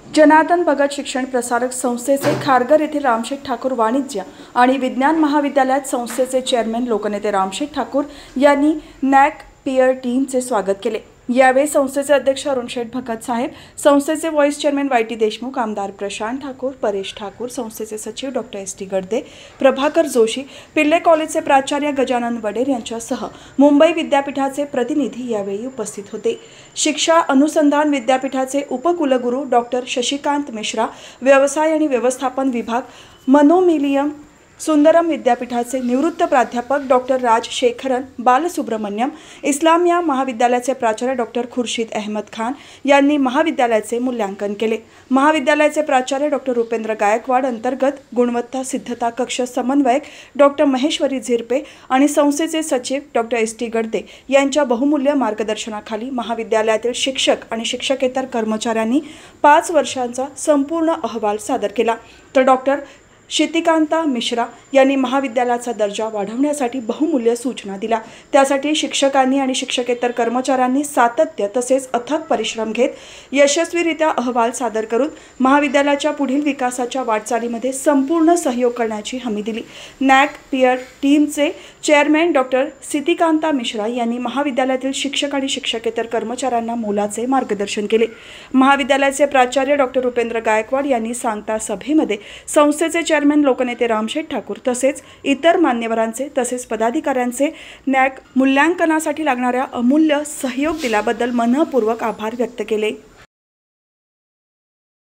जनार्दन भगत शिक्षण प्रसारक संस्थेचे खारघर येथील रामशेठ ठाकूर वाणिज्य आणि विज्ञान महाविद्यालयात संस्थेचे चेअरमन लोकनेते रामशेठ ठाकूर यांनी नॅक पियर टीमचे स्वागत केले। यावेळी संस्थेचे अध्यक्ष अरुणशेठ भगत साहेब, संस्थेचे व्हाईस चेअरमन वाय.टी. देशमुख, आमदार प्रशांत ठाकूर, परेश ठाकूर, संस्थेचे सचिव डॉक्टर एस.टी. गडदे, प्रभाकर जोशी, पिल्ले कॉलेजचे प्राचार्य गजानन वडेर यांच्यासह मुंबई विद्यापीठाचे प्रतिनिधी यावेळी उपस्थित होते। शिक्षा अनुसंधान विद्यापीठाचे उपकुलगुरू डॉक्टर शशिकांत मिश्रा, व्यवसाय आणि व्यवस्थापन विभाग, मनोमिलियम सुंदरम विद्यापीठाचे निवृत्त प्राध्यापक डॉक्टर राजशेखरन बालसुब्रमण्यम, इस्लामिया महाविद्यालयाचे प्राचार्य डॉक्टर खुर्शीद अहमद खान यांनी महाविद्यालयाचे मूल्यांकन केले। महाविद्यालयाचे प्राचार्य डॉक्टर रुपेंद्र गायकवाड अंतर्गत गुणवत्ता सिद्धता कक्ष समन्वयक डॉक्टर महेश्वरी झिरपे आणि संस्थेचे सचिव डॉक्टर एस.टी. गडदे यांच्या बहुमूल्य मार्गदर्शनाखाली महाविद्यालयातील शिक्षक आणि शिक्षकेतर कर्मचाऱ्यांनी 5 वर्षांचा संपूर्ण अहवाल सादर केला। तर डॉक्टर शितिकांता मिश्रा यांनी महाविद्यालयाचा दर्जा वाढवण्यासाठी बहुमूल्य सूचना दिल्या। त्यासाठी शिक्षकांनी आणि शिक्षकेतर कर्मचाऱ्यांनी सातत्य तसेच अथक परिश्रम घेत यशस्वीरित्या अहवाल सादर करून महाविद्यालयाच्या पुढील विकासाच्या वाटचालीमध्ये संपूर्ण सहयोग करण्याची हमी दिली। नॅक पियर टीमचे चेअरमन डॉक्टर शितिकांता मिश्रा यांनी महाविद्यालयातील शिक्षक आणि शिक्षकेतर कर्मचाऱ्यांना मोलाचे मार्गदर्शन केले। महाविद्यालयाचे प्राचार्य डॉक्टर रुपेंद्र गायकवाड यांनी सांगता सभेमध्ये संस्थेचे चेअरमन लोकनेते रामशेठ ठाकूर तसेच इतर मान्यवरांचे तसेच पदाधिकाऱ्यांचे नॅक मूल्यांकनासाठी लागणाऱ्या अमूल्य सहयोग दिल्याबद्दल मनपूर्वक आभार व्यक्त केले।